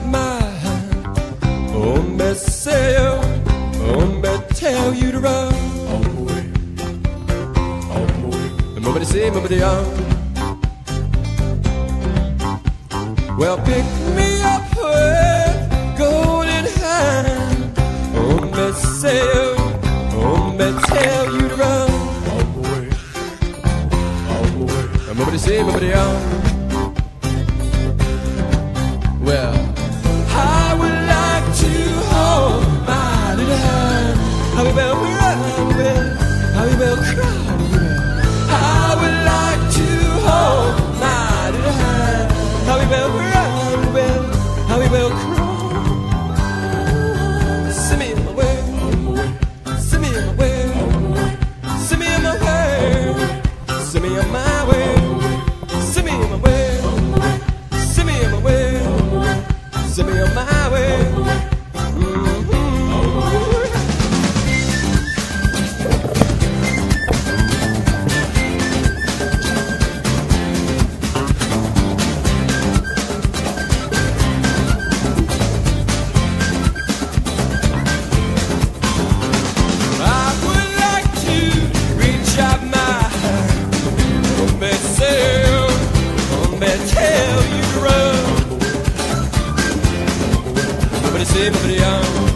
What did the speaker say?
my hand. Oh, me say yo, oh, me tell you to run. Oh boy, nobody say, nobody on. Well, pick me up with golden hand. Oh, me say yo, oh, me tell you to run. Oh boy, nobody say, nobody on. Well, I would like to hold my little hand. How we will run, how we will cry. I would like to hold my little hand. How we will run, how we will cry. Send me in my way, send me in my way, send me in my way, send me on my way, send me in my way, send me in my way. Send me on my way. I would like to reach out my hand. Oh, me say, oh, me tell you to run. Nobody say, nobody on.